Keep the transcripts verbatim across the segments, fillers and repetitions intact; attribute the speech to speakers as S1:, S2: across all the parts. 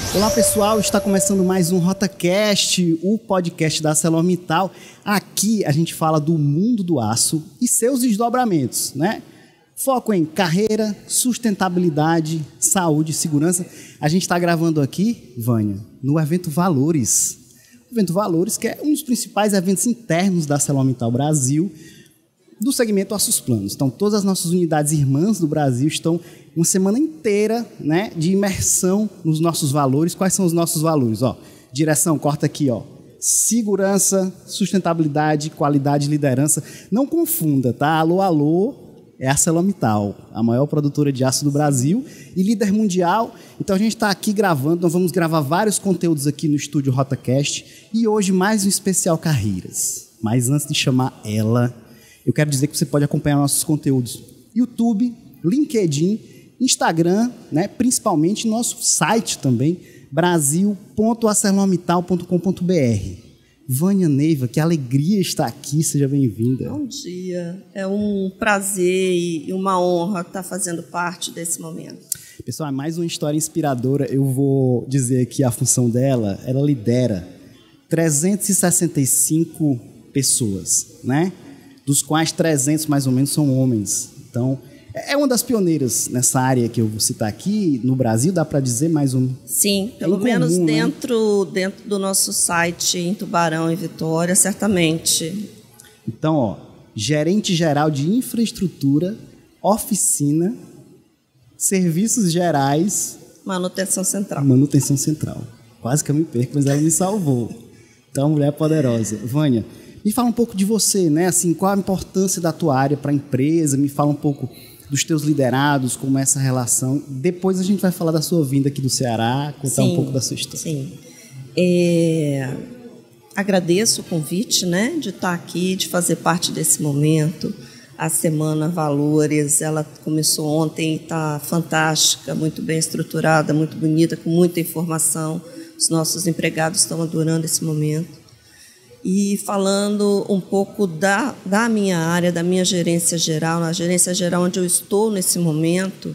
S1: Olá pessoal, está começando mais um RotaCast, o podcast da ArcelorMittal. Aqui a gente fala do mundo do aço e seus desdobramentos, né? Foco em carreira, sustentabilidade, saúde e segurança. A gente está gravando aqui, Vânia, no evento Valores. O evento Valores, que é um dos principais eventos internos da ArcelorMittal Brasil, do segmento Aços Planos. Então, todas as nossas unidades irmãs do Brasil estão uma semana inteira, né, de imersão nos nossos valores. Quais são os nossos valores? Ó, direção, corta aqui, ó. Segurança, sustentabilidade, qualidade e liderança. Não confunda, tá? Alô, alô, é a ArcelorMittal, a maior produtora de aço do Brasil e líder mundial. Então, a gente está aqui gravando, nós vamos gravar vários conteúdos aqui no estúdio RotaCast e hoje mais um especial Carreiras. Mas antes de chamar ela, eu quero dizer que você pode acompanhar nossos conteúdos YouTube, LinkedIn, Instagram, né, principalmente nosso site também, brasil ponto arcelormittal ponto com ponto b r. Vânia Neiva, que alegria estar aqui, seja bem-vinda.
S2: Bom dia, é um prazer e uma honra estar fazendo parte desse momento.
S1: Pessoal, é mais uma história inspiradora. Eu vou dizer aqui a função dela, ela lidera trezentas e sessenta e cinco pessoas, né? Dos quais trezentos mais ou menos são homens. Então, é uma das pioneiras nessa área que eu vou citar aqui, no Brasil, dá para dizer mais um?
S2: Sim, pelo é menos comum, dentro, né? dentro do nosso site em Tubarão e Vitória, certamente.
S1: Então, ó, gerente geral de infraestrutura, oficina, serviços gerais...
S2: Manutenção central.
S1: Manutenção central. Quase que eu me perco, mas ela me salvou. Então, mulher poderosa. Vânia, me fala um pouco de você, né? Assim, qual a importância da tua área para a empresa? Me fala um pouco dos teus liderados, como é essa relação. Depois a gente vai falar da sua vinda aqui do Ceará, contar sim, um pouco da sua história.
S2: Sim. É... Agradeço o convite, né, de estar aqui, de fazer parte desse momento. A Semana Valores, ela começou ontem e está fantástica, muito bem estruturada, muito bonita, com muita informação. Os nossos empregados estão adorando esse momento. E falando um pouco da, da minha área, da minha gerência geral, na gerência geral onde eu estou nesse momento,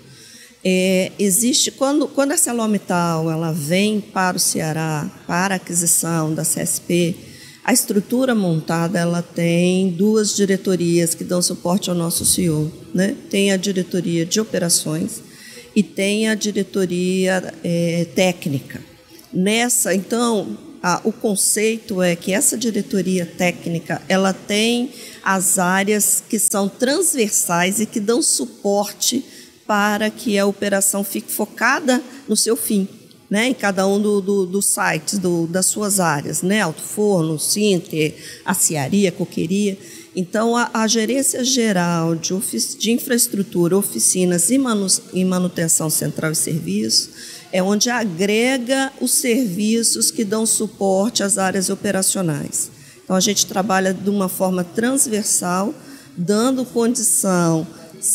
S2: é, existe, quando, quando a ArcelorMittal ela vem para o Ceará, para a aquisição da C S P, a estrutura montada ela tem duas diretorias que dão suporte ao nosso C E O, né? Tem a diretoria de operações e tem a diretoria é, técnica. Nessa, então... Ah, o conceito é que essa diretoria técnica ela tem as áreas que são transversais e que dão suporte para que a operação fique focada no seu fim, né? Em cada um dos do, do sites, do, das suas áreas, né? Alto Forno, Sinter, aciaria, coqueria. Então, a, a gerência geral de, ofici- de infraestrutura, oficinas e, manu- e manutenção central e serviços é onde agrega os serviços que dão suporte às áreas operacionais. Então, a gente trabalha de uma forma transversal, dando condição,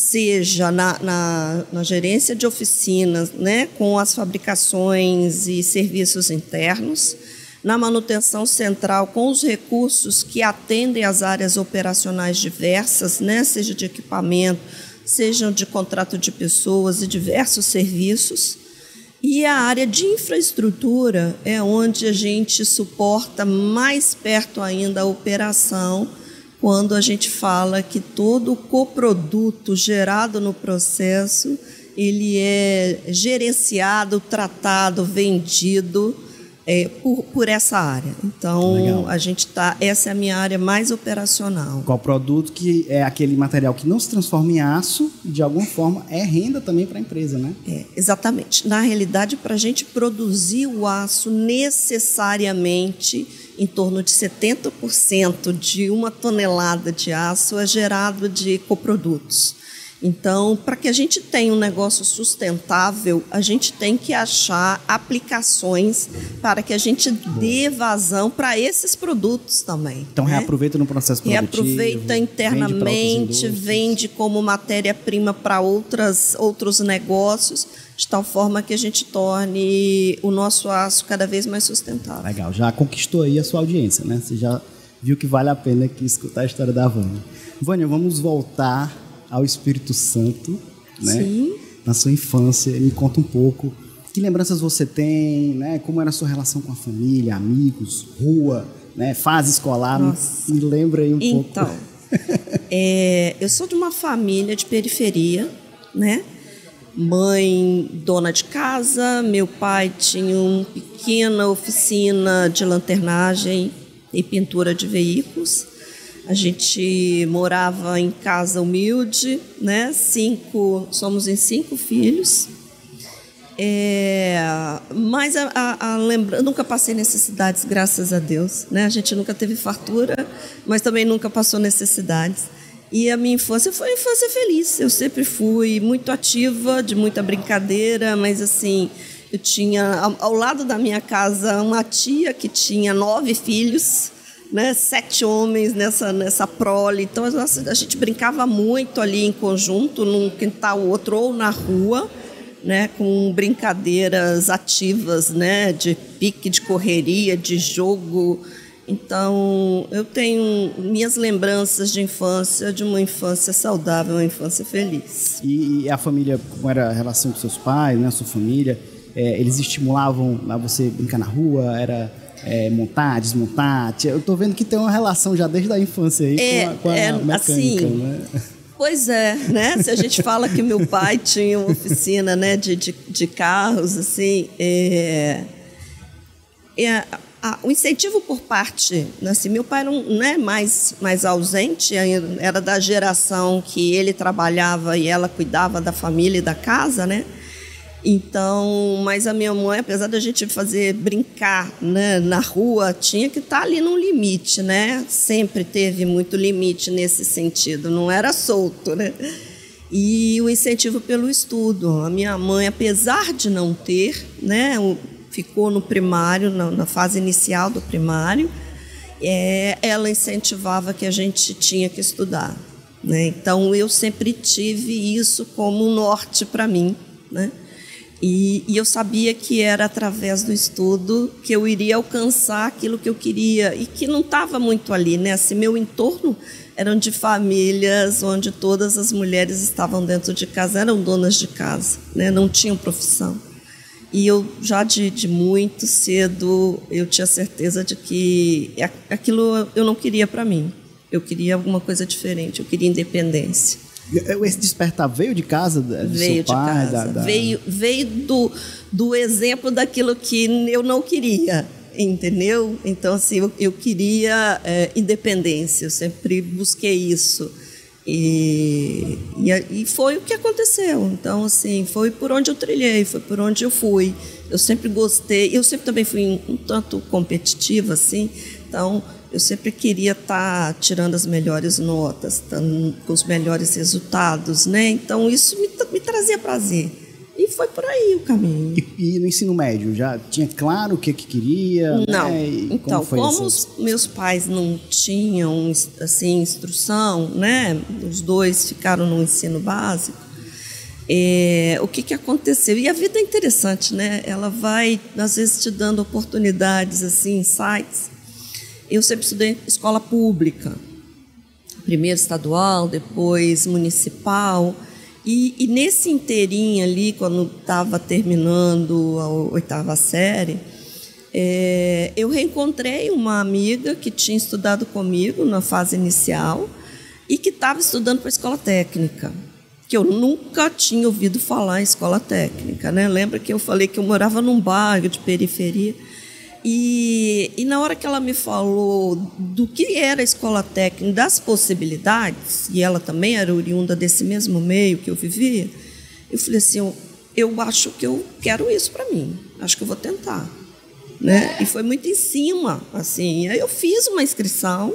S2: seja na, na, na gerência de oficinas, né, com as fabricações e serviços internos, na manutenção central, com os recursos que atendem às áreas operacionais diversas, né, seja de equipamento, sejam de contrato de pessoas e diversos serviços. E a área de infraestrutura é onde a gente suporta mais perto ainda a operação, quando a gente fala que todo o coproduto gerado no processo, ele é gerenciado, tratado, vendido é, por, por essa área. Então, legal. A gente tá, essa é a minha área mais operacional.
S1: Qual produto que é aquele material que não se transforma em aço, de alguma forma é renda também para a empresa, né?
S2: É, exatamente. Na realidade, para a gente produzir o aço necessariamente, em torno de setenta por cento de uma tonelada de aço é gerado de coprodutos. Então, para que a gente tenha um negócio sustentável, a gente tem que achar aplicações para que a gente dê vazão para esses produtos também.
S1: Então, né? Reaproveita no processo produtivo.
S2: Reaproveita internamente, vende, vende como matéria-prima para outras, outros negócios, de tal forma que a gente torne o nosso aço cada vez mais sustentável.
S1: Legal, já conquistou aí a sua audiência, né? Você já viu que vale a pena aqui escutar a história da Vânia. Vânia, vamos voltar ao Espírito Santo, né?
S2: Sim.
S1: Na sua infância, me conta um pouco Que lembranças você tem, né? Como era a sua relação com a família, amigos, rua, né? Fase escolar?
S2: Nossa.
S1: Me lembra aí um
S2: então,
S1: pouco.
S2: Então, é, eu sou de uma família de periferia, né? Mãe dona de casa, meu pai tinha uma pequena oficina de lanternagem e pintura de veículos. A gente morava em casa humilde, né? Cinco, somos em cinco filhos. É, mas a, a, a lembra, nunca passei necessidades, graças a Deus, né? A gente nunca teve fartura, mas também nunca passou necessidades. E a minha infância foi uma infância feliz. Eu sempre fui muito ativa, de muita brincadeira, mas assim, eu tinha ao, ao lado da minha casa uma tia que tinha nove filhos, né? Sete homens nessa, nessa prole. Então a, a gente brincava muito ali em conjunto, num quintal outro ou na rua, né, com brincadeiras ativas, né, de pique, de correria, de jogo. Então, eu tenho minhas lembranças de infância, de uma infância saudável, uma infância feliz.
S1: E, e a família, como era a relação com seus pais, né, a sua família, é, eles estimulavam a você brincar na rua, era é, montar, desmontar? Eu tô vendo que tem uma relação já desde a infância aí
S2: é,
S1: com a, com a
S2: é,
S1: mecânica,
S2: assim,
S1: né?
S2: Pois é, né? Se a gente fala que meu pai tinha uma oficina, né, de, de, de carros, assim, é, é, a, o incentivo por parte, assim, meu pai não, não é mais, mais ausente, era da geração que ele trabalhava e ela cuidava da família e da casa, né? Então, mas a minha mãe, apesar da gente fazer brincar, né, na rua, tinha que estar ali num limite, né? Sempre teve muito limite nesse sentido, não era solto, né? E o incentivo pelo estudo. A minha mãe, apesar de não ter, né, ficou no primário, na, na fase inicial do primário, é, ela incentivava que a gente tinha que estudar, né? Então, eu sempre tive isso como um norte para mim, né? E, e eu sabia que era através do estudo que eu iria alcançar aquilo que eu queria e que não estava muito ali, né? Assim, meu entorno eram de famílias onde todas as mulheres estavam dentro de casa, eram donas de casa, né? Não tinham profissão. E eu já de, de muito cedo eu tinha certeza de que aquilo eu não queria para mim. Eu queria alguma coisa diferente, eu queria independência.
S1: Esse despertar veio de casa? Do
S2: veio
S1: seu pai,
S2: de casa.
S1: Da, da...
S2: Veio, veio do, do exemplo daquilo que eu não queria, entendeu? Então, assim, eu, eu queria é, independência, eu sempre busquei isso. E, e, e foi o que aconteceu. Então, assim, foi por onde eu trilhei, foi por onde eu fui. Eu sempre gostei, eu sempre também fui um, um tanto competitiva, assim, então... Eu sempre queria estar tirando as melhores notas, com os melhores resultados, né? Então, isso me, me trazia prazer. E foi por aí o caminho.
S1: E, e no ensino médio, já tinha claro o que, que queria?
S2: Não.
S1: Né?
S2: Então,
S1: como,
S2: como os meus pais não tinham assim, instrução, né? Os dois ficaram no ensino básico. É, o que, que aconteceu? E a vida é interessante, né? Ela vai, às vezes, te dando oportunidades, assim, insights. Eu sempre estudei em escola pública, primeiro estadual, depois municipal, e, e nesse inteirinho ali, quando estava terminando a oitava série, é, eu reencontrei uma amiga que tinha estudado comigo na fase inicial e que estava estudando para a escola técnica, que eu nunca tinha ouvido falar em escola técnica, né? Lembra que eu falei que eu morava num bairro de periferia? E, e na hora que ela me falou do que era a escola técnica, das possibilidades, e ela também era oriunda desse mesmo meio que eu vivia, eu falei assim, eu, eu acho que eu quero isso para mim, acho que eu vou tentar, né? E foi muito em cima, assim. Aí eu fiz uma inscrição,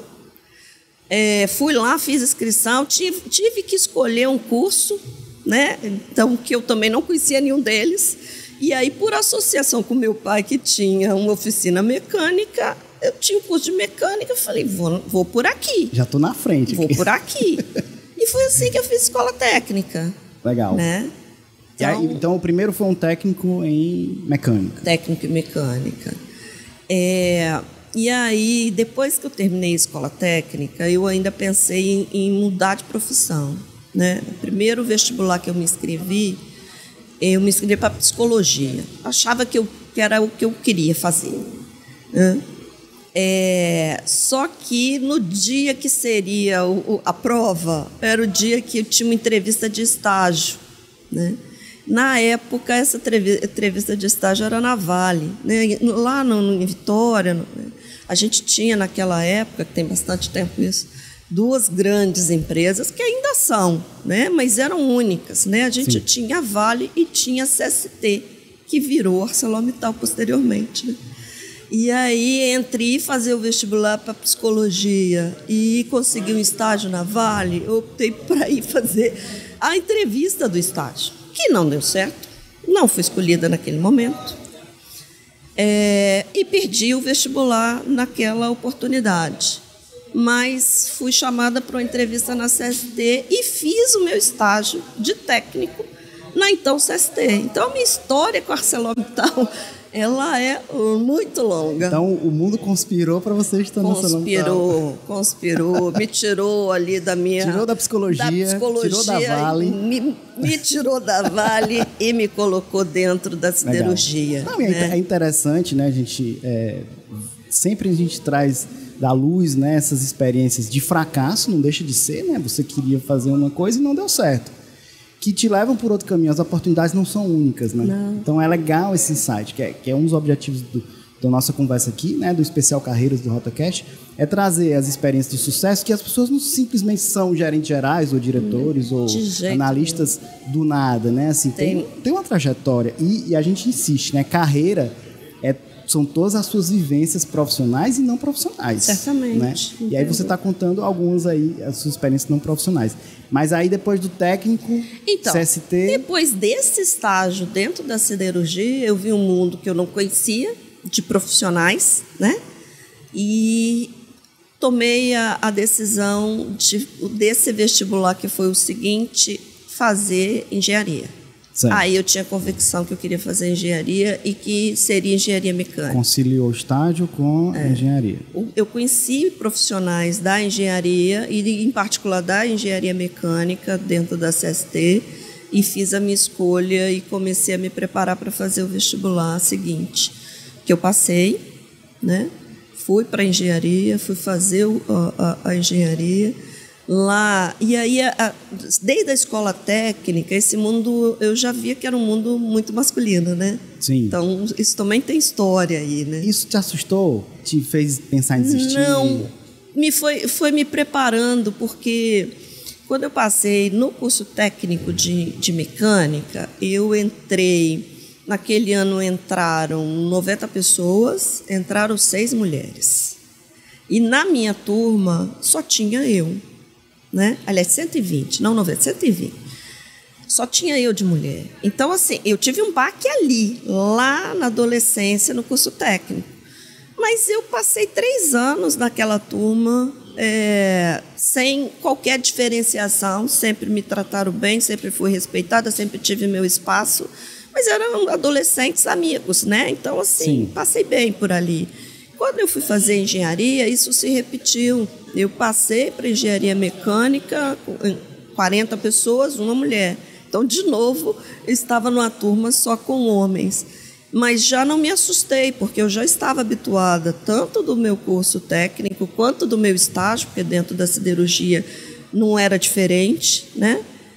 S2: é, fui lá, fiz inscrição, tive, tive que escolher um curso, né? Então, que eu também não conhecia nenhum deles. E aí, por associação com meu pai, que tinha uma oficina mecânica, eu tinha um curso de mecânica, eu falei, vou, vou por aqui.
S1: Já estou na frente.
S2: Vou
S1: aqui.
S2: por aqui. E foi assim que eu fiz escola técnica.
S1: Legal.
S2: Né?
S1: Então, aí, então, o primeiro foi um técnico em mecânica.
S2: Técnico em mecânica. É, e aí, depois que eu terminei a escola técnica, eu ainda pensei em, em mudar de profissão. Né? O primeiro vestibular que eu me inscrevi, eu me inscrevi para psicologia. Achava que, eu, que era o que eu queria fazer. Né? É, só que no dia que seria o, a prova, era o dia que eu tinha uma entrevista de estágio. Né? Na época, essa entrevista de estágio era na Vale. Né? Lá no, em Vitória, no, a gente tinha naquela época, que tem bastante tempo isso, duas grandes empresas que ainda são, né? Mas eram únicas. Né? A gente Sim. tinha a Vale e tinha a C S T, que virou ArcelorMittal posteriormente. Né? E aí, entre ir fazer o vestibular para psicologia e conseguir um estágio na Vale, eu optei para ir fazer a entrevista do estágio, que não deu certo, não fui escolhida naquele momento, é, e perdi o vestibular naquela oportunidade. Mas fui chamada para uma entrevista na C S T e fiz o meu estágio de técnico na então C S T. Então, a minha história com a ArcelorMittal, ela é muito longa.
S1: Então, o mundo conspirou para você estar na ArcelorMittal.
S2: Conspirou, conspirou, me tirou ali da minha...
S1: Tirou da psicologia,
S2: da psicologia
S1: tirou da Vale.
S2: Me, me tirou da Vale e me colocou dentro da siderurgia.
S1: Não,
S2: né?
S1: É interessante, né? A gente, é, sempre a gente traz da luz, né, essas experiências de fracasso, não deixa de ser, né? Você queria fazer uma coisa e não deu certo. Que te levam por outro caminho. As oportunidades não são únicas, né?
S2: Não.
S1: Então é legal esse insight, que é, que é um dos objetivos do, da nossa conversa aqui, né, do especial Carreiras do RotaCast, é trazer as experiências de sucesso que as pessoas não simplesmente são gerentes gerais ou diretores
S2: de
S1: ou analistas do nada, né? Assim, tem, tem, tem uma trajetória e, e a gente insiste, né? Carreira é são todas as suas vivências profissionais e não profissionais.
S2: Certamente.
S1: Né? E aí você está contando algumas aí, as suas experiências não profissionais. Mas aí depois do técnico,
S2: então,
S1: C S T...
S2: depois desse estágio dentro da siderurgia, eu vi um mundo que eu não conhecia, de profissionais, né? E tomei a, a decisão de, desse vestibular, que foi o seguinte, fazer engenharia. Certo. Aí eu tinha convicção que eu queria fazer engenharia e que seria engenharia mecânica.
S1: Conciliou o estágio com
S2: é.
S1: a engenharia.
S2: Eu conheci profissionais da engenharia e, em particular, da engenharia mecânica dentro da C S T e fiz a minha escolha e comecei a me preparar para fazer o vestibular seguinte, que eu passei, né? Fui para a engenharia, fui fazer a, a, a engenharia lá, e aí, a, desde a escola técnica, esse mundo, eu já via que era um mundo muito masculino, né?
S1: Sim.
S2: Então, isso também tem história aí, né?
S1: Isso te assustou? Te fez pensar em desistir?
S2: Não, me foi, foi me preparando, porque quando eu passei no curso técnico de, de mecânica, eu entrei, naquele ano entraram noventa pessoas, entraram seis mulheres. E na minha turma só tinha eu. Né? Aliás, cento e vinte, não noventa, cento e vinte. Só tinha eu de mulher. Então, assim, eu tive um baque ali, lá na adolescência, no curso técnico. Mas eu passei três anos naquela turma, é, sem qualquer diferenciação, sempre me trataram bem, sempre fui respeitada, sempre tive meu espaço, mas eram adolescentes amigos, né? Então, assim, Sim. passei bem por ali. Quando eu fui fazer engenharia, isso se repetiu. Eu passei para engenharia mecânica, quarenta pessoas, uma mulher. Então, de novo, eu estava numa turma só com homens. Mas já não me assustei, porque eu já estava habituada, tanto do meu curso técnico, quanto do meu estágio, porque dentro da siderurgia não era diferente, né?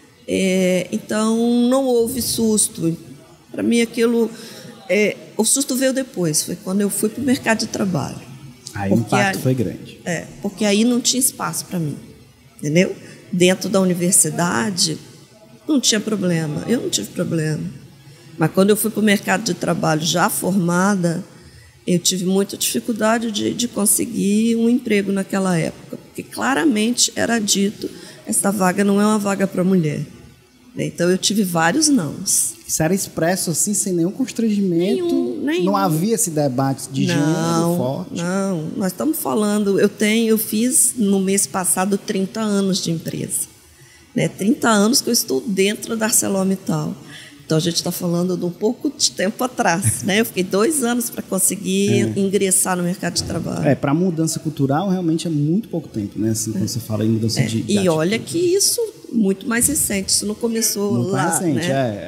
S2: É, então, não houve susto. Para mim, aquilo... É, o susto veio depois, foi quando eu fui para o mercado de trabalho.
S1: Aí o impacto aí, foi grande.
S2: É, porque aí não tinha espaço para mim, entendeu? Dentro da universidade, não tinha problema, eu não tive problema. Mas quando eu fui para o mercado de trabalho já formada, eu tive muita dificuldade de, de conseguir um emprego naquela época, porque claramente era dito, essa vaga não é uma vaga para mulher. Então, eu tive vários nãos.
S1: Isso era expresso assim, sem nenhum constrangimento?
S2: Nenhum, nenhum.
S1: Não havia esse debate de
S2: não,
S1: gênero forte?
S2: Não, nós estamos falando... Eu, tenho, eu fiz, no mês passado, trinta anos de empresa. Né? trinta anos que eu estou dentro da ArcelorMittal. Então, a gente está falando de um pouco de tempo atrás. Né? Eu fiquei dois anos para conseguir é. ingressar no mercado de trabalho.
S1: É, para mudança cultural, realmente é muito pouco tempo, né? Assim, é. Quando você fala em mudança
S2: é.
S1: de, de
S2: E
S1: atitude.
S2: olha que isso... muito mais recente, isso não começou
S1: muito
S2: lá,
S1: mais recente,
S2: né?
S1: é, é.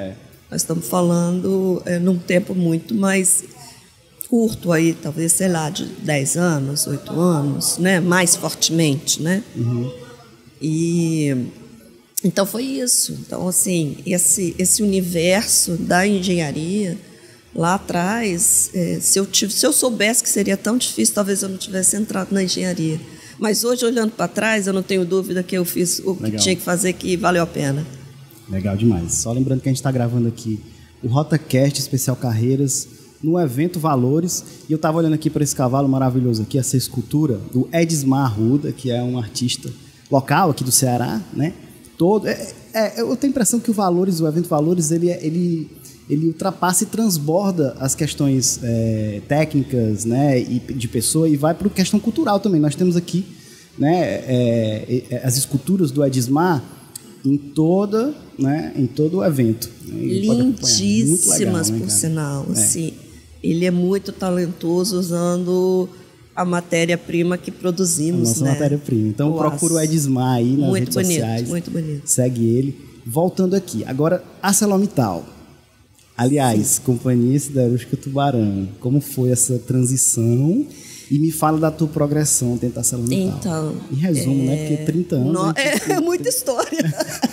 S2: Nós estamos falando é, num tempo muito mais curto aí, talvez, sei lá, de dez anos, oito anos, né? Mais fortemente, né?
S1: Uhum.
S2: E então foi isso. Então, assim, esse, esse universo da engenharia lá atrás, é, se, eu tive, se eu soubesse que seria tão difícil, talvez eu não tivesse entrado na engenharia. Mas hoje, olhando para trás, eu não tenho dúvida que eu fiz o
S1: Legal.
S2: que tinha que fazer, que valeu a pena.
S1: Legal demais. Só lembrando que a gente está gravando aqui o RotaCast Especial Carreiras no evento Valores. E eu estava olhando aqui para esse cavalo maravilhoso aqui, essa escultura do Edismar Arruda, que é um artista local aqui do Ceará, né? Todo, é, é, eu tenho a impressão que o Valores, o evento Valores, ele, ele, ele ultrapassa e transborda as questões é, técnicas, né, e de pessoa, e vai para a questão cultural também. Nós temos aqui, né, é, é, as esculturas do Edismar em, toda, né, em todo o evento.
S2: Lindíssimas,
S1: legal,
S2: por
S1: né,
S2: sinal.
S1: É.
S2: Assim, ele é muito talentoso usando a matéria-prima que produzimos.
S1: A nossa
S2: né?
S1: matéria-prima. Então,
S2: Nossa.
S1: procura o Edismar aí nas
S2: muito
S1: redes
S2: bonito,
S1: sociais.
S2: Muito bonito.
S1: Segue ele. Voltando aqui. Agora, ArcelorMittal. Aliás, Sim. Companhia Siderúrgica Tubarão. Como foi essa transição? E me fala da tua progressão dentro da ArcelorMittal.
S2: Então...
S1: Em resumo, é... né? Porque trinta anos...
S2: No... É,
S1: tem...
S2: muita história.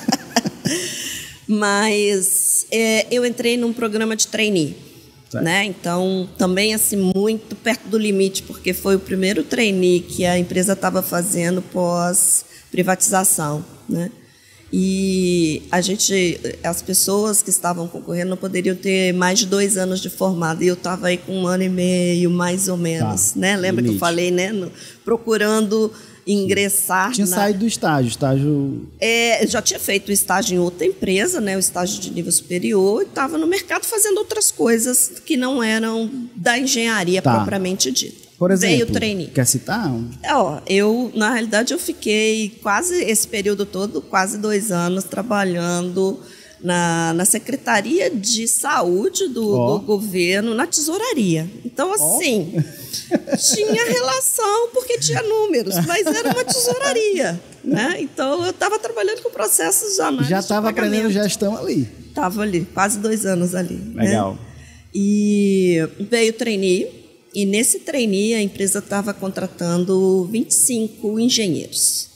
S2: Mas é, eu entrei num programa de trainee. Né? Então, também assim, muito perto do limite, porque foi o primeiro trainee que a empresa estava fazendo pós-privatização. Né? E a gente, as pessoas que estavam concorrendo não poderiam ter mais de dois anos de formado, e eu estava aí com um ano e meio, mais ou menos. Tá. Né? Lembra limite. Que eu falei, né? No, procurando ingressar.
S1: Tinha
S2: na...
S1: saído do estágio, estágio...
S2: É, já tinha feito o estágio em outra empresa, né, o estágio de nível superior, e estava no mercado fazendo outras coisas que não eram da engenharia tá. propriamente dita.
S1: Por exemplo,
S2: veio o trainee.
S1: Quer citar?
S2: É, ó, eu, na realidade, eu fiquei quase esse período todo, quase dois anos, trabalhando na, na Secretaria de Saúde do, oh. do governo, na tesouraria. Então, assim... Oh. Tinha relação porque tinha números, mas era uma tesouraria, né? Então eu estava trabalhando com processos de análise.
S1: Já estava aprendendo gestão ali.
S2: Estava ali, quase dois anos ali.
S1: Legal.
S2: Né? E veio o trainee, e nesse trainee a empresa estava contratando vinte e cinco engenheiros.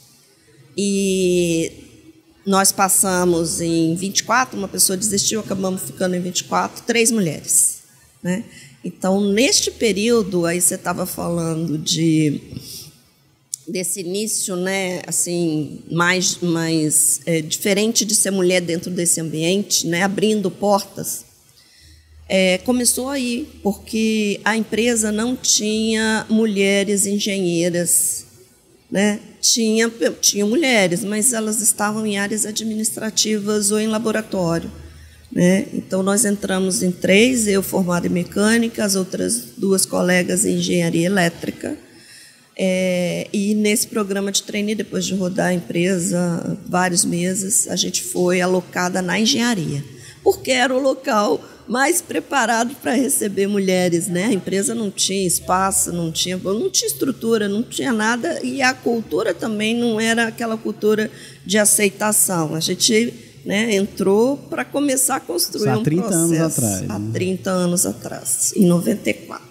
S2: E nós passamos em vinte e quatro, uma pessoa desistiu, acabamos ficando em vinte e quatro, três mulheres, né? Então, neste período, aí você estava falando de, desse início, né, assim, mais, mais é, diferente de ser mulher dentro desse ambiente, né, abrindo portas, é, começou aí, porque a empresa não tinha mulheres engenheiras, né? Tinha, tinha mulheres, mas elas estavam em áreas administrativas ou em laboratório. Né? Então, nós entramos em três, eu formada em mecânica, as outras duas colegas em engenharia elétrica. É, e nesse programa de trainee, depois de rodar a empresa vários meses, a gente foi alocada na engenharia, porque era o local mais preparado para receber mulheres. Né? A empresa não tinha espaço, não tinha, não tinha estrutura, não tinha nada, e a cultura também não era aquela cultura de aceitação. A gente... Né, entrou para começar a construir um processo. Há trinta anos atrás. Há trinta anos atrás, em noventa e quatro.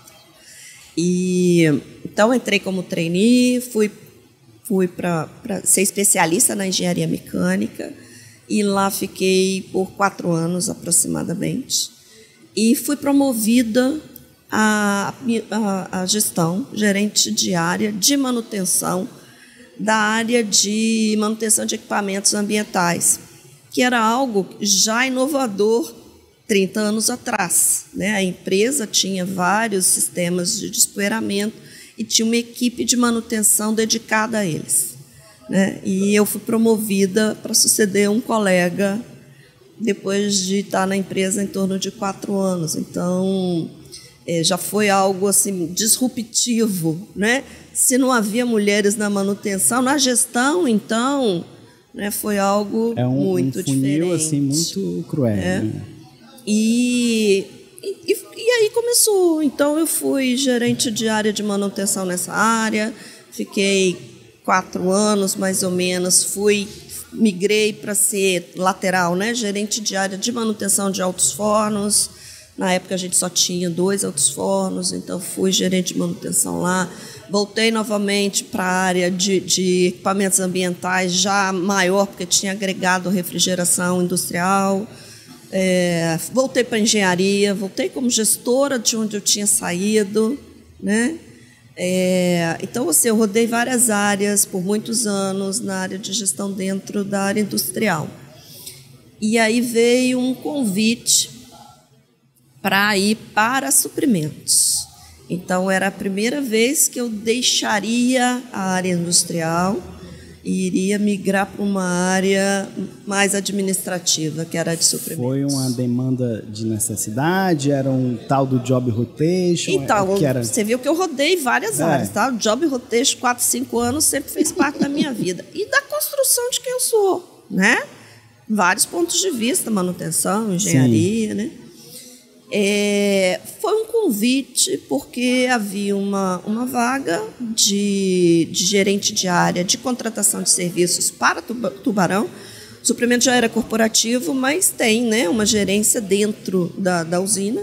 S2: E, então, entrei como trainee, fui, fui para ser especialista na engenharia mecânica, e lá fiquei por quatro anos aproximadamente. E fui promovida a, a, a gestão, gerente de área de manutenção, da área de manutenção de equipamentos ambientais, que era algo já inovador trinta anos atrás. Né? A empresa tinha vários sistemas de despoeiramento e tinha uma equipe de manutenção dedicada a eles. Né? E eu fui promovida para suceder um colega depois de estar na empresa em torno de quatro anos. Então, é, já foi algo assim, disruptivo. Né? Se não havia mulheres na manutenção, na gestão, então... Né, foi algo
S1: é um,
S2: muito
S1: um funil,
S2: diferente.
S1: Assim, muito cruel. É. Né?
S2: E, e, e aí começou. Então, eu fui gerente de área de manutenção nessa área, fiquei quatro anos, mais ou menos, fui migrei para ser lateral, né? Gerente de área de manutenção de altos fornos. Na época a gente só tinha dois altos fornos, então fui gerente de manutenção lá. Voltei novamente para a área de, de equipamentos ambientais, já maior, porque tinha agregado refrigeração industrial. É, voltei para a engenharia, voltei como gestora de onde eu tinha saído, né? É, então, assim, eu rodei várias áreas por muitos anos na área de gestão dentro da área industrial. E aí veio um convite para ir para suprimentos. Então, era a primeira vez que eu deixaria a área industrial e iria migrar para uma área mais administrativa, que era a de suprimentos.
S1: Foi uma demanda de necessidade? Era um tal do job rotation?
S2: Então,
S1: que era...
S2: você viu que eu rodei várias
S1: é.
S2: áreas, tá? O job rotation, quatro, cinco anos, sempre fez parte da minha vida. E da construção de quem eu sou, né? Vários pontos de vista, manutenção, engenharia, Sim. né? É, foi um convite porque havia uma, uma vaga de, de gerente de área de contratação de serviços para Tubarão. O suprimento já era corporativo, mas tem, né, uma gerência dentro da, da usina.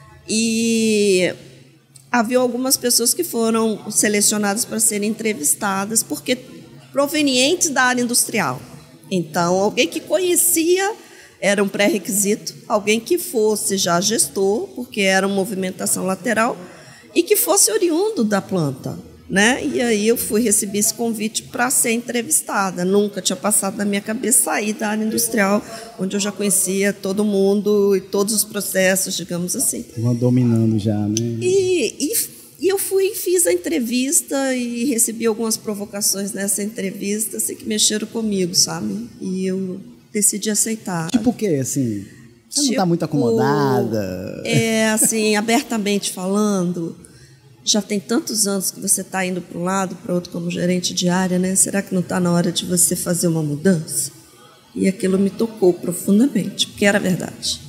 S2: E havia algumas pessoas que foram selecionadas para serem entrevistadas, porque provenientes da área industrial. Então, alguém que conhecia... Era um pré-requisito, alguém que fosse já gestor, porque era uma movimentação lateral, e que fosse oriundo da planta, né? E aí eu fui receber esse convite para ser entrevistada. Nunca tinha passado na minha cabeça sair da área industrial, onde eu já conhecia todo mundo e todos os processos, digamos assim.
S1: Estava dominando já, né?
S2: E, e, e eu fui, fiz a entrevista e recebi algumas provocações nessa entrevista, assim, que mexeram comigo, sabe? E eu... decidi aceitar.
S1: Tipo o quê, assim? Você
S2: tipo,
S1: não está muito acomodada?
S2: É, assim, abertamente falando, já tem tantos anos que você está indo para um lado, para outro como gerente de área, né? Será que não está na hora de você fazer uma mudança? E aquilo me tocou profundamente, porque era verdade.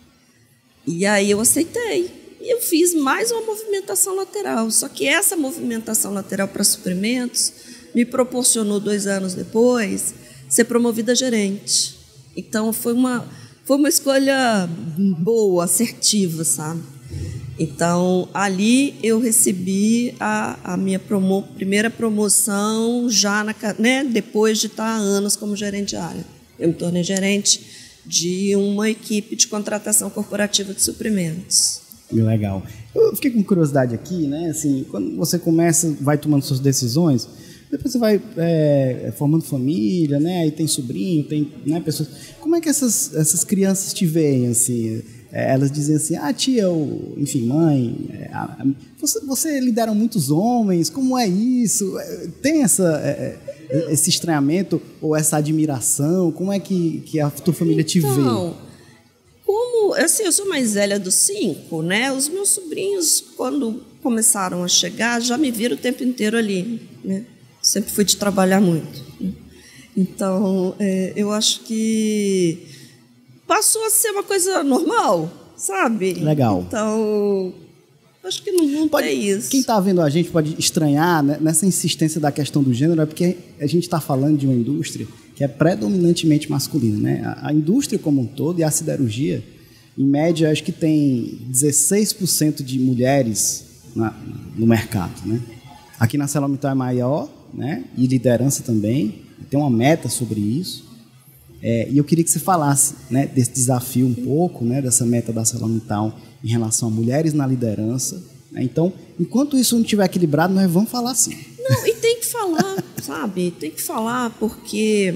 S2: E aí eu aceitei. E eu fiz mais uma movimentação lateral. Só que essa movimentação lateral para suprimentos me proporcionou, dois anos depois, ser promovida a gerente. Então, foi uma, foi uma escolha boa, assertiva, sabe? Então, ali eu recebi a, a minha promo, primeira promoção, já na, né, depois de estar há anos como gerente de área. Eu me tornei gerente de uma equipe de contratação corporativa de suprimentos.
S1: Legal. Eu fiquei com curiosidade aqui, né? Assim, quando você começa, vai tomando suas decisões, depois você vai é, formando família, né? Aí tem sobrinho, tem, né, pessoas. Como é que essas, essas crianças te veem, assim? É, elas dizem assim, ah, tia, ou, enfim, mãe, é, a, a, você, você lidera muitos homens, como é isso? Tem essa, é, esse estranhamento ou essa admiração? Como é que, que a tua família te
S2: então,
S1: vê?
S2: Como, assim, eu sou mais velha dos cinco, né? Os meus sobrinhos, quando começaram a chegar, já me viram o tempo inteiro ali, né? Sempre fui de trabalhar muito. Então, é, eu acho que passou a ser uma coisa normal, sabe?
S1: Legal.
S2: Então, acho que não, não
S1: pode,
S2: tem isso.
S1: Quem está vendo a gente pode estranhar, né, nessa insistência da questão do gênero, é porque a gente está falando de uma indústria que é predominantemente masculina, né? A, a indústria como um todo e a siderurgia, em média, acho que tem dezesseis por cento de mulheres na, no mercado, né? Aqui na ArcelorMittal é maior, né? E liderança também, tem uma meta sobre isso. É, e eu queria que você falasse, né, desse desafio um pouco, né, dessa meta da ArcelorMittal em relação a mulheres na liderança. Né? Então, enquanto isso não estiver equilibrado, nós vamos falar sim.
S2: Não, e tem que falar, sabe? Tem que falar porque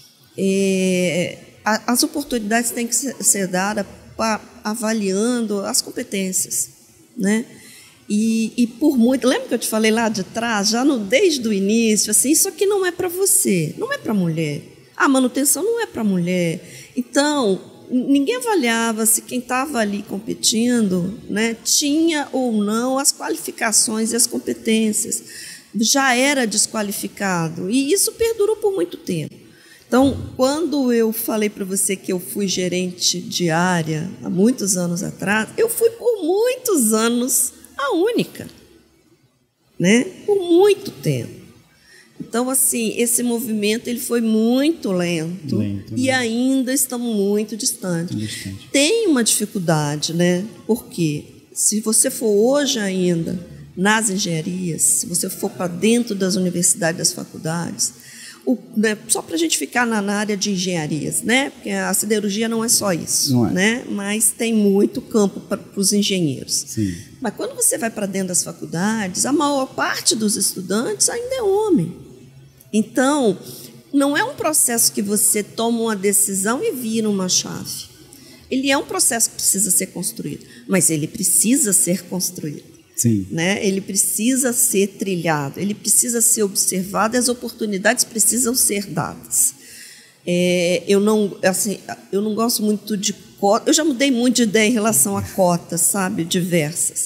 S2: é, a, as oportunidades têm que ser, ser dadas pra, avaliando as competências, né? E, e por muito... Lembra que eu te falei lá de trás, já no, desde o início, assim, isso aqui não é para você, não é para mulher. A manutenção não é para mulher. Então, ninguém avaliava se quem estava ali competindo, né, tinha ou não as qualificações e as competências. Já era desqualificado. E isso perdurou por muito tempo. Então, quando eu falei para você que eu fui gerente de área há muitos anos atrás, eu fui por muitos anos a única, né? Por muito tempo. Então, assim, esse movimento ele foi muito lento,
S1: lento
S2: e
S1: né?
S2: ainda estamos muito distantes.
S1: distante.
S2: Tem uma dificuldade, né? Porque se você for hoje ainda nas engenharias, se você for para dentro das universidades, das faculdades, o, né, só para a gente ficar na, na área de engenharias, né? Porque a siderurgia não é só isso,
S1: não é.
S2: né? Mas tem muito campo para os engenheiros.
S1: Sim.
S2: Mas quando você vai para dentro das faculdades, a maior parte dos estudantes ainda é homem. Então, não é um processo que você toma uma decisão e vira uma chave. Ele é um processo que precisa ser construído, mas ele precisa ser construído.
S1: Sim.
S2: Né? Ele precisa ser trilhado, ele precisa ser observado e as oportunidades precisam ser dadas. É, eu, não, assim, eu não gosto muito de cota, eu já mudei muito de ideia em relação a cotas, sabe, diversas.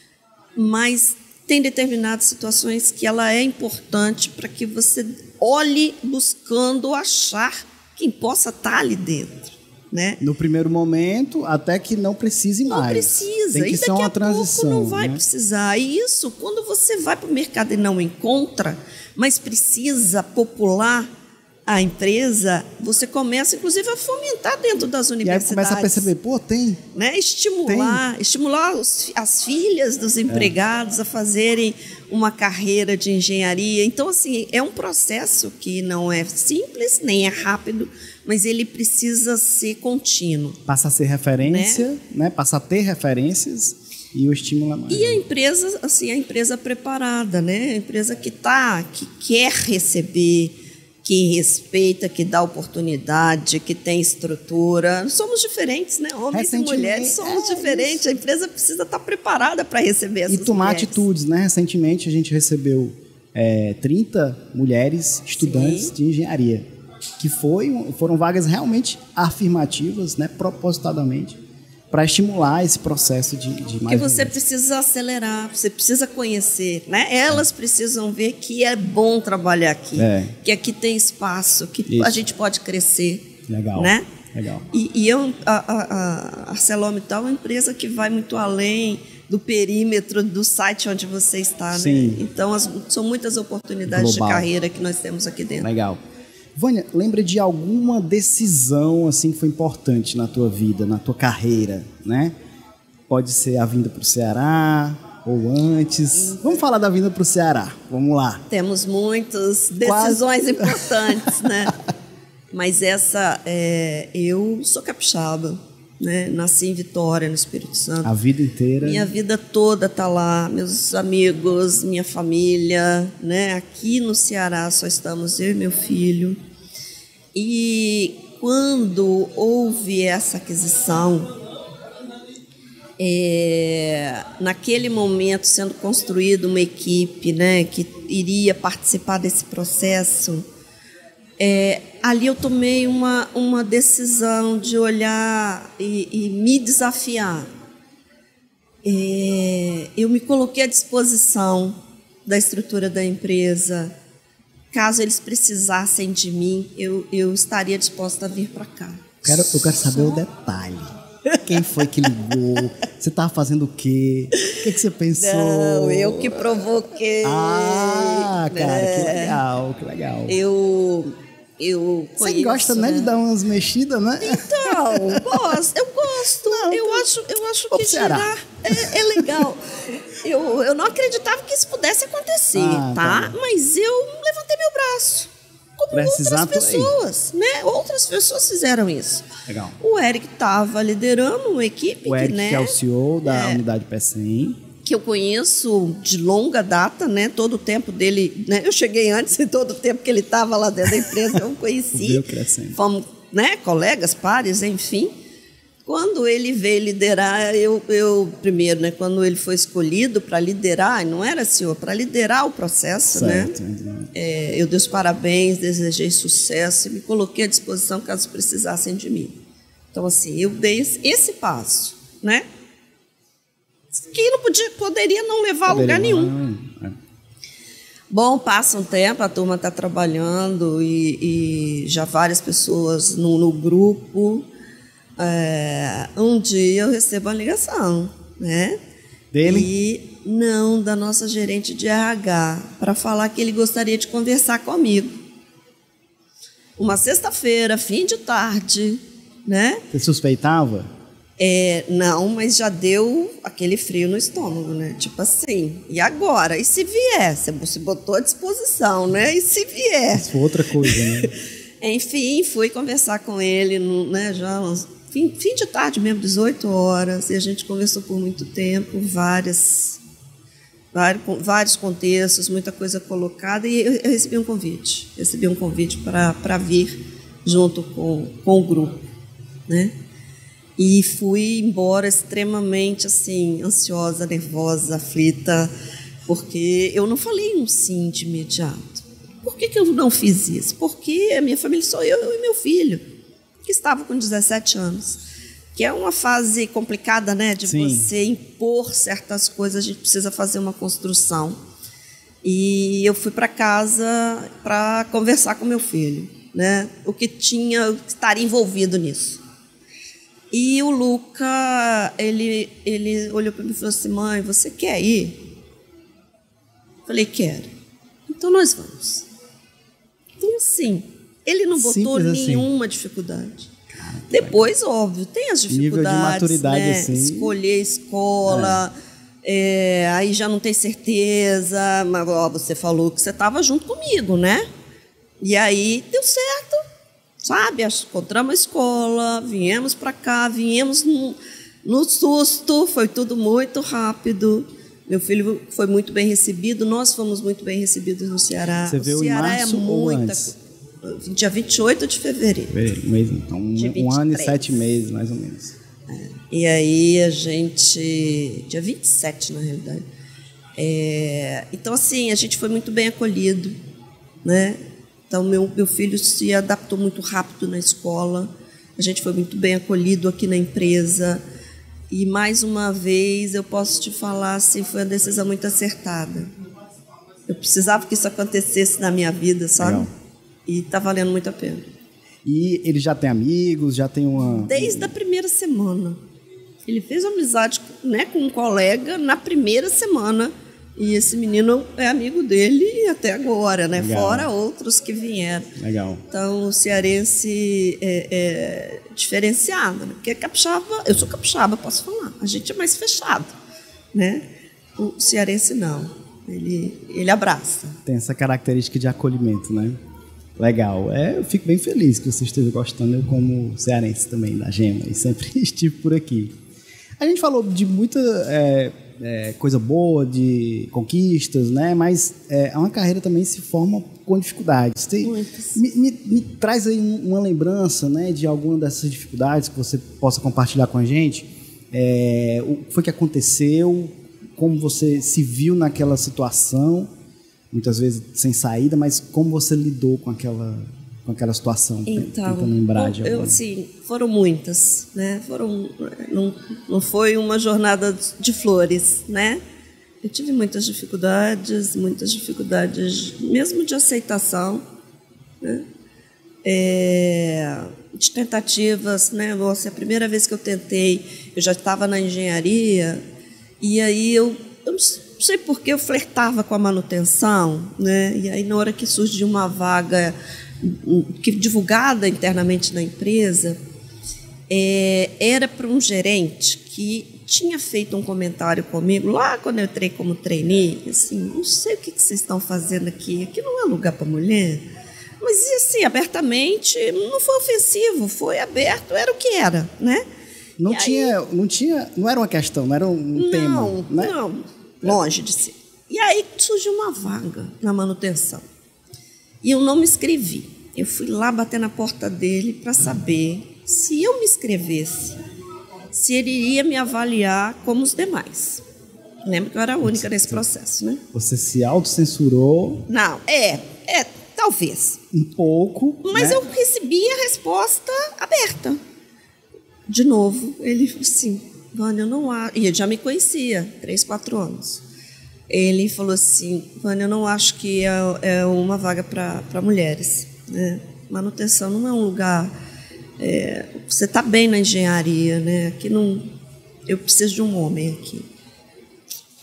S2: Mas tem determinadas situações que ela é importante para que você olhe buscando achar quem possa estar ali dentro. Né?
S1: No primeiro momento, até que não precise mais.
S2: Não precisa.
S1: Tem que
S2: e
S1: ser
S2: daqui
S1: uma
S2: a
S1: transição,
S2: pouco não vai
S1: né?
S2: precisar. E isso, quando você vai para o mercado e não encontra, mas precisa popular a empresa, você começa, inclusive, a fomentar dentro das universidades.
S1: E aí começa a perceber, pô, tem.
S2: Né? Estimular, tem. estimular os, as filhas dos empregados é. a fazerem uma carreira de engenharia. Então, assim, é um processo que não é simples, nem é rápido, mas ele precisa ser contínuo.
S1: Passa a ser referência, né? Né? Passa a ter referências e o estímulo é maior.
S2: E a empresa, assim, a empresa preparada, né? A empresa que tá, que quer receber, que respeita, que dá oportunidade, que tem estrutura. Somos diferentes, né? Homens e mulheres somos é diferentes. Isso. A empresa precisa estar preparada para receber essas mulheres.
S1: E tomar mulheres. atitudes, né? Recentemente a gente recebeu é, trinta mulheres estudantes Sim. de engenharia, que foi, foram vagas realmente afirmativas, né? Propositadamente, para estimular esse processo de, de mais...
S2: Que você precisa acelerar, você precisa conhecer, né? Elas é. precisam ver que é bom trabalhar aqui, é. que aqui tem espaço, que Isso. a gente pode crescer.
S1: Legal,
S2: né?
S1: legal.
S2: E, e eu, a, a, a ArcelorMittal é uma empresa que vai muito além do perímetro do site onde você está,
S1: Sim.
S2: né? Então, as, são muitas oportunidades Global. de carreira que nós temos aqui dentro.
S1: Legal. Vânia, lembra de alguma decisão assim que foi importante na tua vida, na tua carreira, né? Pode ser a vinda para o Ceará ou antes. Vamos falar da vinda para o Ceará. Vamos lá.
S2: Temos muitas decisões Quase... importantes, né? Mas essa, é, eu sou capixaba, né? Nasci em Vitória, no Espírito Santo.
S1: A vida inteira.
S2: Minha vida toda está lá, meus amigos, minha família, né? Aqui no Ceará só estamos eu e meu filho. E quando houve essa aquisição, é, naquele momento sendo construída uma equipe, né, que iria participar desse processo, é, ali eu tomei uma, uma decisão de olhar e, e me desafiar. É, eu me coloquei à disposição da estrutura da empresa. Caso eles precisassem de mim, eu, eu estaria disposta a vir para cá.
S1: Quero, eu quero saber Só... o detalhe. Quem foi que ligou? Você estava fazendo o quê? O que, que você pensou?
S2: Não, eu que provoquei.
S1: Ah, cara, né? Que legal, que legal.
S2: Eu... Eu conheço,
S1: Você gosta, né,
S2: né, de
S1: dar umas mexidas, né?
S2: Então, gosto, eu gosto. Não, eu, acho, eu acho que girar é, é legal. Eu, eu não acreditava que isso pudesse acontecer, ah, tá? tá? Mas eu levantei meu braço. Como outras pessoas, né? Outras pessoas fizeram isso.
S1: Legal.
S2: O Eric estava liderando uma equipe.
S1: O Eric,
S2: que, né,
S1: que é o C E O da é, unidade P C E M.
S2: Que eu conheço de longa data, né? Todo o tempo dele, né? Eu cheguei antes e todo o tempo que ele estava lá dentro da empresa eu conheci. Fomos, né? Colegas, pares, enfim. Quando ele veio liderar, eu, eu primeiro, né? Quando ele foi escolhido para liderar, não era C E O, para liderar o processo, certo, né? É, eu dei os parabéns, desejei sucesso e me coloquei à disposição caso precisassem de mim. Então, assim, eu dei esse, esse passo, né? Que não podia, poderia não levar a lugar nenhum. É. Bom, passa um tempo, a turma está trabalhando e, e já várias pessoas no, no grupo. É, um dia eu recebo uma ligação, né?
S1: Dele?
S2: E não, da nossa gerente de R H, para falar que ele gostaria de conversar comigo. Uma sexta-feira, fim de tarde, né?
S1: Você suspeitava?
S2: É, não, mas já deu aquele frio no estômago, né? Tipo assim, e agora? E se vier? Você botou à disposição, né? E se vier?
S1: Isso foi outra coisa, né?
S2: Enfim, fui conversar com ele, né? Já uns fim, fim de tarde mesmo, dezoito horas, e a gente conversou por muito tempo, várias, vários, vários contextos, muita coisa colocada, e eu, eu recebi um convite, recebi um convite para vir junto com, com o grupo, né? E fui embora extremamente assim, ansiosa, nervosa, aflita, porque eu não falei um sim de imediato. Por que, que eu não fiz isso? Porque a minha família sou eu, eu e meu filho, que estava com dezessete anos, que é uma fase complicada, né, de Sim. você impor certas coisas, a gente precisa fazer uma construção. E eu fui para casa para conversar com meu filho, né, o que tinha, o que estaria envolvido nisso. E o Luca, ele, ele olhou para mim e falou assim: mãe, você quer ir? Falei: quero. Então nós vamos. Então, assim, ele não botou Simples nenhuma assim. dificuldade. Cara, Depois, legal. óbvio, tem as dificuldades. Nível de maturidade, né? assim. Escolher escola, é. É, aí já não tem certeza. Mas ó, você falou que você estava junto comigo, né? E aí deu certo. Sabe, encontramos a escola, viemos para cá, viemos no, no susto, foi tudo muito rápido. Meu filho foi muito bem recebido, nós fomos muito bem recebidos no Ceará.
S1: Você veio
S2: o Ceará
S1: em março
S2: é muita,
S1: antes?
S2: dia vinte e oito de fevereiro.
S1: Então, um, um ano e sete meses, mais ou menos.
S2: É, e aí a gente... Dia vinte e sete, na realidade. É, então, assim, a gente foi muito bem acolhido, né? Então, meu, meu filho se adaptou muito rápido na escola, a gente foi muito bem acolhido aqui na empresa. E, mais uma vez, eu posso te falar, assim, foi uma decisão muito acertada. Eu precisava que isso acontecesse na minha vida, sabe? Legal. E está valendo muito a pena.
S1: E ele já tem amigos, já tem uma...
S2: Desde a primeira semana. Ele fez amizade, né, com um colega na primeira semana. E esse menino é amigo dele até agora, né? Legal. Fora outros que vieram.
S1: Legal.
S2: Então, o cearense é, é diferenciado, né? Porque capixaba, eu sou capixaba, posso falar. A gente é mais fechado, né? O cearense não. Ele, ele abraça.
S1: Tem essa característica de acolhimento, né? Legal. É, eu fico bem feliz que você esteja gostando. Eu, como cearense também da Gema, e sempre estive por aqui. A gente falou de muita... É, É, coisa boa, de conquistas, né? Mas é, uma carreira também se forma com dificuldades. Tem, me, me, me traz aí uma lembrança, né, de alguma dessas dificuldades que você possa compartilhar com a gente. É, o que foi que aconteceu? Como você se viu naquela situação? Muitas vezes sem saída, mas como você lidou com aquela, com aquela situação?
S2: Então,
S1: tentando lembrar de
S2: eu, sim, foram muitas, né? Foram, não, não foi uma jornada de flores, né? Eu tive muitas dificuldades, muitas dificuldades, mesmo de aceitação, né? É, de tentativas, né? Nossa, a primeira vez que eu tentei, eu já estava na engenharia e aí eu, eu não sei por que eu flertava com a manutenção, né? E aí na hora que surgiu uma vaga que divulgada internamente na empresa, é, era para um gerente que tinha feito um comentário comigo lá quando eu entrei como trainee, assim, não sei o que vocês estão fazendo aqui, aqui não é lugar para mulher. Mas, assim, abertamente, não foi ofensivo, foi aberto, era o que era, né?
S1: Não, tinha, aí, não tinha, não era uma questão, não era um não, tema, né?
S2: Não, longe de ser. E aí surgiu uma vaga na manutenção. E eu não me inscrevi. Eu fui lá bater na porta dele para saber se eu me inscrevesse, se ele iria me avaliar como os demais. Lembra que eu era a única nesse processo, né?
S1: Você se autocensurou?
S2: Não, é, é, talvez.
S1: Um pouco,
S2: mas
S1: né?
S2: Eu recebi a resposta aberta. De novo, ele falou assim, Vânia, eu não acho... E ele já me conhecia, três, quatro anos. Ele falou assim, Vânia, eu não acho que é, é uma vaga para mulheres, né? Manutenção não é um lugar... É, você está bem na engenharia, né? Aqui não... Eu preciso de um homem aqui.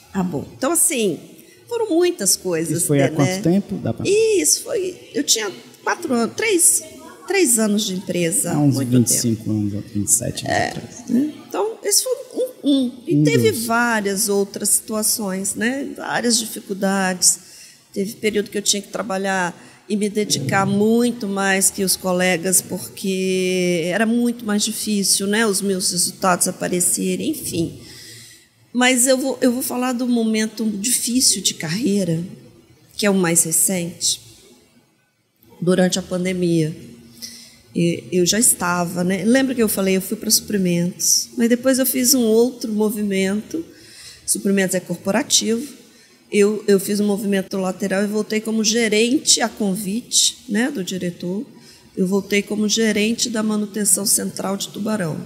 S2: Ah, bom. Então, assim, foram muitas coisas.
S1: Isso foi
S2: né,
S1: há quanto
S2: né?
S1: tempo? Dá pra...
S2: Isso foi... Eu tinha quatro anos, três, três anos de empresa.
S1: Há uns
S2: muito
S1: vinte e
S2: tempo.
S1: cinco anos, vinte e sete anos
S2: É,
S1: atrás.
S2: né? Então, esse foi um. um. E
S1: Um
S2: teve
S1: dos.
S2: várias outras situações, né? Várias dificuldades. Teve período que eu tinha que trabalhar e me dedicar muito mais que os colegas, porque era muito mais difícil, né? Os meus resultados aparecerem, enfim. Mas eu vou, eu vou falar do momento difícil de carreira, que é o mais recente, durante a pandemia. Eu já estava, né? Lembra que eu falei, eu fui para suprimentos, mas depois eu fiz um outro movimento. Suprimentos é corporativo. Eu, eu fiz um movimento lateral e voltei como gerente, a convite, né, do diretor. Eu voltei como gerente da manutenção central de Tubarão.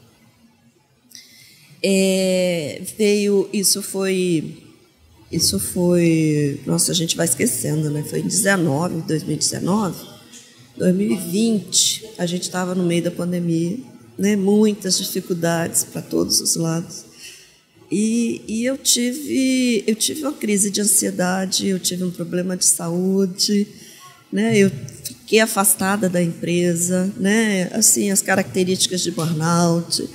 S2: É, veio, isso foi, isso foi, nossa, a gente vai esquecendo, né? Foi em dezenove, dois mil e dezenove, dois mil e vinte, a gente estava no meio da pandemia, né? Muitas dificuldades para todos os lados. E, e eu tive, eu tive uma crise de ansiedade, eu tive um problema de saúde, né? Eu fiquei afastada da empresa, né? Assim, as características de burnout.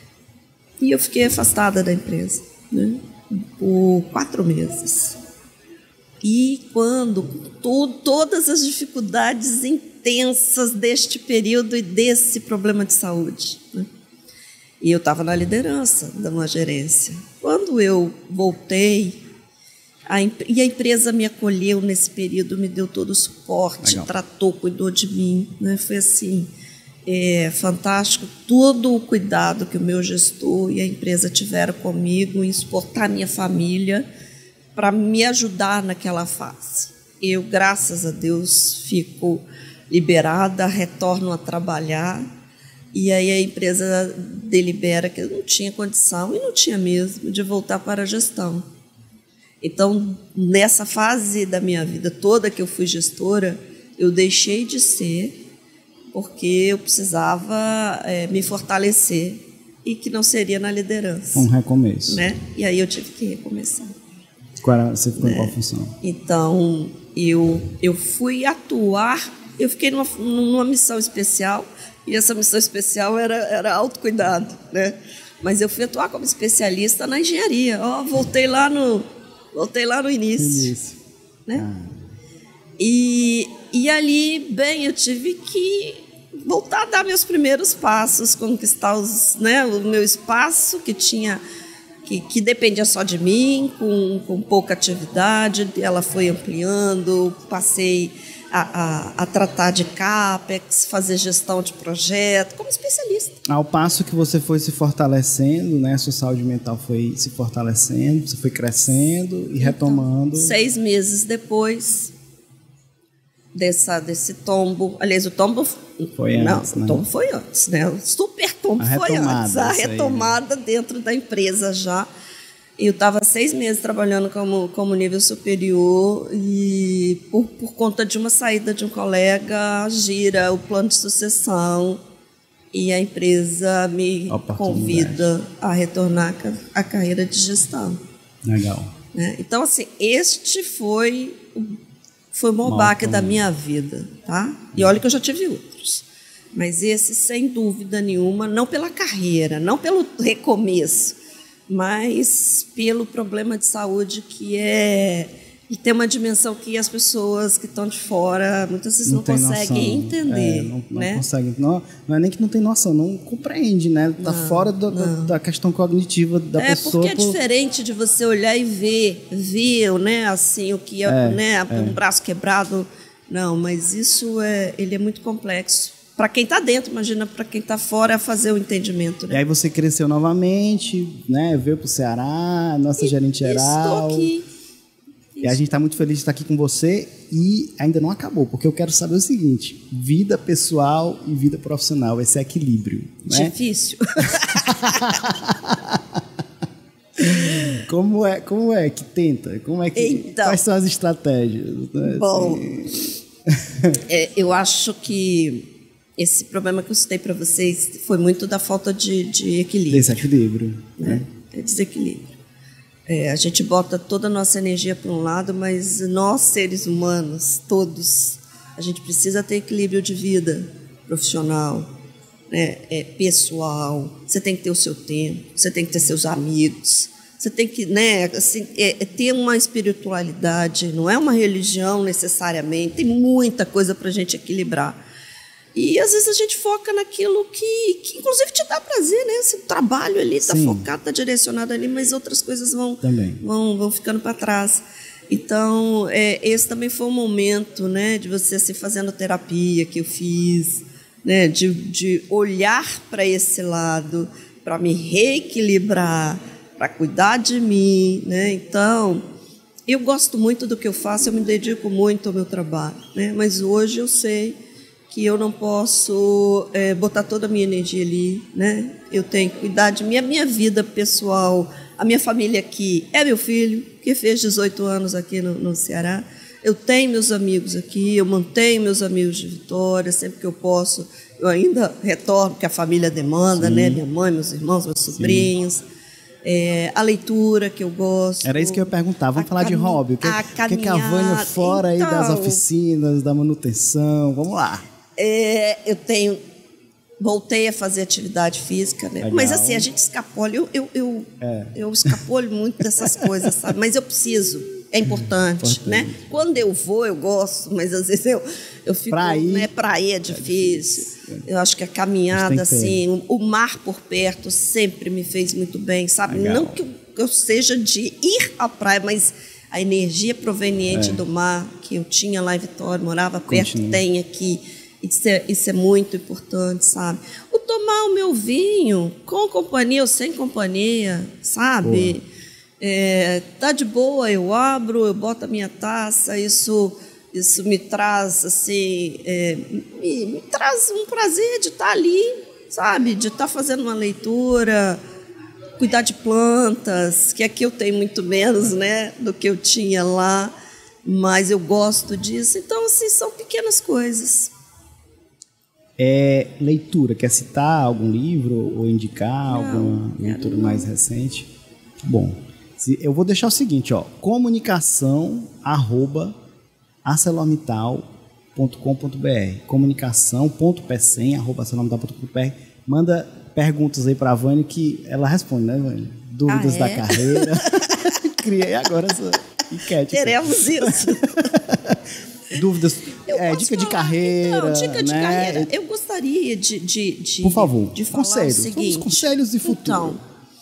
S2: E eu fiquei afastada da empresa, né, por quatro meses. E quando to, todas as dificuldades intensas deste período e desse problema de saúde, né? E eu estava na liderança de uma gerência. Quando eu voltei, a, e a empresa me acolheu nesse período, me deu todo o suporte, Legal. Tratou, cuidou de mim, né? Foi assim... É fantástico todo o cuidado que o meu gestor e a empresa tiveram comigo em suportar a minha família para me ajudar naquela fase. Eu, graças a Deus, fico liberada, retorno a trabalhar e aí a empresa delibera que eu não tinha condição, e não tinha mesmo, de voltar para a gestão. Então, nessa fase da minha vida toda que eu fui gestora, eu deixei de ser porque eu precisava é, me fortalecer e que não seria na liderança.
S1: Um recomeço.
S2: Né? E aí eu tive que recomeçar.
S1: Qual, você ficou
S2: né?
S1: em qual função?
S2: Então, eu, eu fui atuar, eu fiquei numa, numa missão especial, e essa missão especial era, era autocuidado, né? Mas eu fui atuar como especialista na engenharia. Oh, voltei lá no, voltei lá no início. Início. Né? Ah. E, e ali, bem, eu tive que voltar a dar meus primeiros passos, conquistar os, né, o meu espaço que tinha, que, que dependia só de mim, com, com pouca atividade. Ela foi ampliando, passei a, a, a tratar de CAPEX, fazer gestão de projeto, como especialista.
S1: Ao passo que você foi se fortalecendo, né, a sua saúde mental foi se fortalecendo, você foi crescendo e então, retomando.
S2: Seis meses depois... Dessa, desse tombo, aliás, o tombo
S1: foi antes,
S2: não,
S1: né?
S2: o tombo foi antes, né? O super tombo foi antes, a retomada aí, né? Dentro da empresa já. Eu estava seis meses trabalhando como, como nível superior e por, por conta de uma saída de um colega, gira o plano de sucessão e a empresa me convida a retornar à carreira de gestão.
S1: Legal.
S2: Né? Então, assim, este foi o Foi um baque da minha vida, tá? E olha que eu já tive outros. Mas esse, sem dúvida nenhuma, não pela carreira, não pelo recomeço, mas pelo problema de saúde que é... E tem uma dimensão que as pessoas que estão de fora muitas vezes não, não conseguem noção. entender.
S1: É, não não
S2: né?
S1: conseguem. Não, não é nem que não tem noção, não compreende, né? Está fora do, da, da questão cognitiva da
S2: é,
S1: pessoa.
S2: É, porque é por... diferente de você olhar e ver, ver né, assim, o que é, é né, é. um braço quebrado. Não, mas isso é, ele é muito complexo. Para quem está dentro, imagina para quem está fora é fazer o entendimento. Né?
S1: E aí você cresceu novamente, né? Veio para o Ceará, nossa e, gerente geral.
S2: Estou aqui.
S1: E a gente está muito feliz de estar aqui com você e ainda não acabou, porque eu quero saber o seguinte, vida pessoal e vida profissional, esse equilíbrio. Né?
S2: Difícil.
S1: Como é, como é que tenta? Como é que,
S2: então,
S1: quais são as estratégias? Né?
S2: Bom,
S1: assim...
S2: é, eu acho que esse problema que eu citei para vocês foi muito da falta de, de equilíbrio.
S1: Desequilíbrio.
S2: Né? É desequilíbrio. É, a gente bota toda a nossa energia para um lado, mas nós, seres humanos, todos, a gente precisa ter equilíbrio de vida profissional, né? É, pessoal. Você tem que ter o seu tempo, você tem que ter seus amigos, você tem que, né, assim, é, é ter uma espiritualidade, não é uma religião necessariamente, tem muita coisa para a gente equilibrar. E às vezes a gente foca naquilo que, que inclusive te dá prazer, né? Esse trabalho ali está focado, está direcionado ali, mas outras coisas vão, vão, vão ficando para trás. Então, é, esse também foi um momento, né, de você assim, fazendo terapia que eu fiz, né, de, de olhar para esse lado, para me reequilibrar, para cuidar de mim, né? Então, eu gosto muito do que eu faço, eu me dedico muito ao meu trabalho, né? Mas hoje eu sei que eu não posso é, botar toda a minha energia ali, né? Eu tenho que cuidar de minha, minha vida pessoal, a minha família aqui é meu filho, que fez dezoito anos aqui no, no Ceará. Eu tenho meus amigos aqui, eu mantenho meus amigos de Vitória, sempre que eu posso, eu ainda retorno, porque a família demanda, né? Minha mãe, meus irmãos, meus sobrinhos. É, a leitura que eu gosto.
S1: Era isso que eu ia perguntar. Vamos falar de hobby. O que, que, que a Vânia, fora então, aí das oficinas, da manutenção? Vamos lá.
S2: É, eu tenho... Voltei a fazer atividade física, né? Mas assim, a gente escapole. Eu, eu, eu, é. eu escapolo muito dessas coisas, sabe? Mas eu preciso. É importante, importante, né? Quando eu vou, eu gosto, mas às vezes eu, eu fico... Pra ir, né? Pra ir é difícil. É difícil. Eu acho que a caminhada, assim, o, o mar por perto sempre me fez muito bem, sabe? Legal. Não que eu, eu seja de ir à praia, mas a energia proveniente é. do mar, que eu tinha lá em Vitória, morava perto, Continua. tem aqui... Isso é, isso é muito importante, sabe? O tomar o meu vinho com companhia ou sem companhia, sabe? É, tá de boa, eu abro, eu boto a minha taça, isso, isso me traz, assim, é, me, me traz um prazer de estar ali, sabe? De estar fazendo uma leitura, cuidar de plantas, que aqui eu tenho muito menos, né, do que eu tinha lá, mas eu gosto disso. Então, assim, são pequenas coisas.
S1: É, leitura, quer citar algum livro ou indicar não, alguma leitura não. mais recente? Bom, eu vou deixar o seguinte, ó, comunicação arroba arcelormittal ponto com ponto br, comunicação ponto pecem arroba arcelormittal ponto com ponto br. Manda perguntas aí para a Vânia que ela responde, né, Vânia? Dúvidas ah, é? da carreira. Criei agora essa enquete.
S2: Teremos isso.
S1: Dúvidas, é, dica falar, de carreira.
S2: Então, dica de
S1: né?
S2: carreira. Eu gostaria de, de, de,
S1: Por favor,
S2: de falar
S1: conselhos,
S2: o seguinte.
S1: Conselhos de futuro.
S2: Então,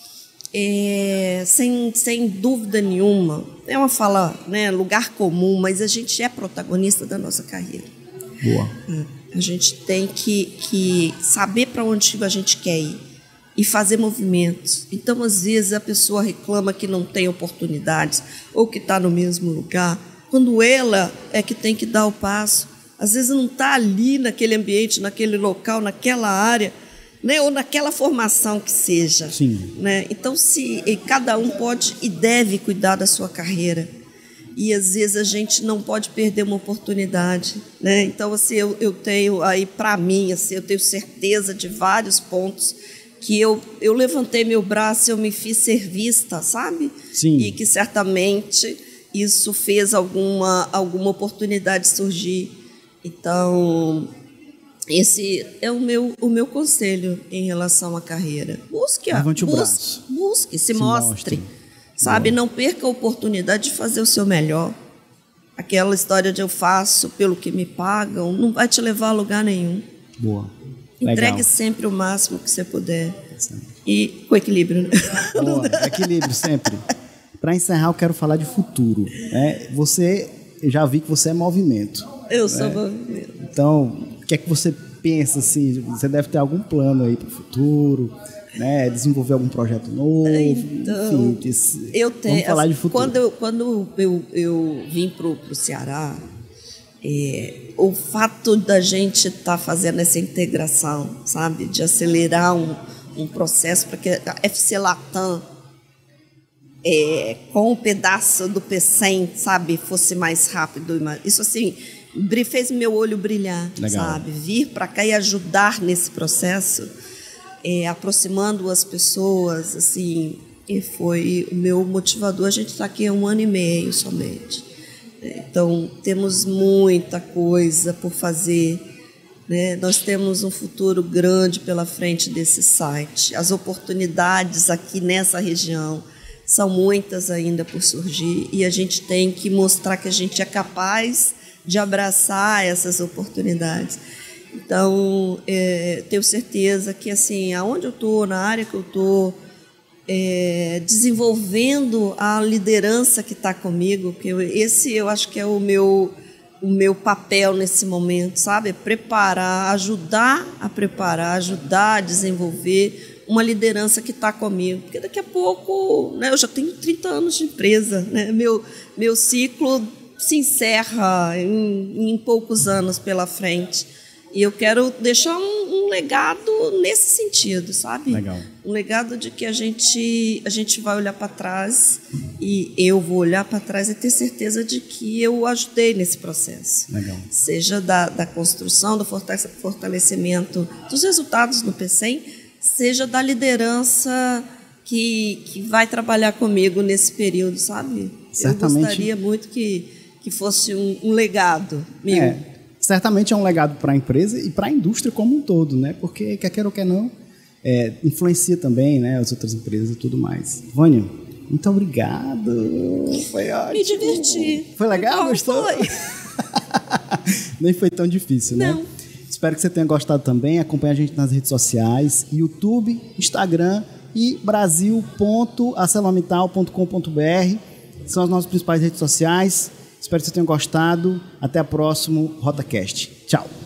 S2: é, sem, sem dúvida nenhuma, é uma fala, né, lugar comum, mas a gente é protagonista da nossa carreira.
S1: Boa.
S2: A gente tem que, que saber para onde a gente quer ir e fazer movimentos. Então, às vezes, a pessoa reclama que não tem oportunidades ou que está no mesmo lugar, quando ela é que tem que dar o passo. Às vezes não está ali naquele ambiente, naquele local, naquela área, né? Ou naquela formação que seja.
S1: Sim.
S2: Né? Então, se cada um pode e deve cuidar da sua carreira. E, às vezes, a gente não pode perder uma oportunidade. Né? Então, assim, eu, eu tenho aí, para mim, assim, eu tenho certeza de vários pontos que eu, eu levantei meu braço e eu me fiz ser vista, sabe?
S1: Sim.
S2: E que, certamente... isso fez alguma, alguma oportunidade surgir. Então, esse é o meu, o meu conselho em relação à carreira. Busque,
S1: Levante o
S2: busque,
S1: braço.
S2: busque, se, se mostre. mostre. Sabe, Boa. Não perca a oportunidade de fazer o seu melhor. Aquela história de eu faço pelo que me pagam não vai te levar a lugar nenhum.
S1: Boa.
S2: Entregue
S1: Legal.
S2: sempre o máximo que você puder. Sim. E com equilíbrio. Né?
S1: Boa. Equilíbrio sempre. Para encerrar, eu quero falar de futuro. Né? Você, eu já vi que você é movimento.
S2: Eu sou
S1: né?
S2: movimento.
S1: Então, o que é que você pensa assim? Você deve ter algum plano aí para o futuro, né? Desenvolver algum projeto novo.
S2: Então,
S1: enfim, esse,
S2: eu tenho.
S1: Vamos falar de futuro.
S2: Quando eu, quando eu, eu vim para o Ceará, é, o fato da gente estar tá fazendo essa integração, sabe, de acelerar um, um processo para que a F C Latam É, com um pedaço do Pecém, sabe, fosse mais rápido. Isso, assim, fez meu olho brilhar, Legal. sabe? Vir para cá e ajudar nesse processo, é, aproximando as pessoas, assim, e foi o meu motivador. A gente está aqui há um ano e meio somente. Então, temos muita coisa por fazer, né? Nós temos um futuro grande pela frente desse site. As oportunidades aqui nessa região são muitas ainda por surgir e a gente tem que mostrar que a gente é capaz de abraçar essas oportunidades. Então, é, tenho certeza que, assim, aonde eu estou, na área que eu estou, é, desenvolvendo a liderança que está comigo, que eu, esse eu acho que é o meu, o meu papel nesse momento, sabe? Preparar, ajudar a preparar, ajudar a desenvolver uma liderança que está comigo. Porque daqui a pouco, né, eu já tenho trinta anos de empresa, né? Meu, meu ciclo se encerra em, em poucos anos pela frente. E eu quero deixar um, um legado nesse sentido, sabe?
S1: Legal.
S2: Um legado de que a gente, a gente vai olhar para trás e eu vou olhar para trás e ter certeza de que eu ajudei nesse processo.
S1: Legal.
S2: Seja da, da construção, do fortalecimento dos resultados no P cem, seja da liderança que, que vai trabalhar comigo nesse período, sabe?
S1: Certamente.
S2: Eu gostaria muito que, que fosse um, um legado meu.
S1: É, certamente é um legado para a empresa e para a indústria como um todo, né? Porque, quer queira ou quer não, é, influencia também, né, as outras empresas e tudo mais. Vânia, muito obrigado. Foi ótimo.
S2: Me diverti.
S1: Foi legal?
S2: Bom,
S1: Gostou?
S2: foi.
S1: Nem foi tão difícil, né?
S2: Não.
S1: Espero que você tenha gostado também. Acompanhe a gente nas redes sociais, YouTube, Instagram e brasil ponto arcelormittal ponto com ponto b r. São as nossas principais redes sociais. Espero que você tenha gostado. Até o próximo RotaCast. Tchau.